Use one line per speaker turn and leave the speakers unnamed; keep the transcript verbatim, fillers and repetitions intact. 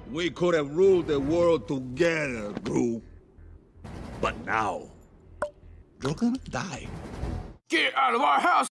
We could have ruled the world together, Gru. But now, you're gonna die.
Get out of our house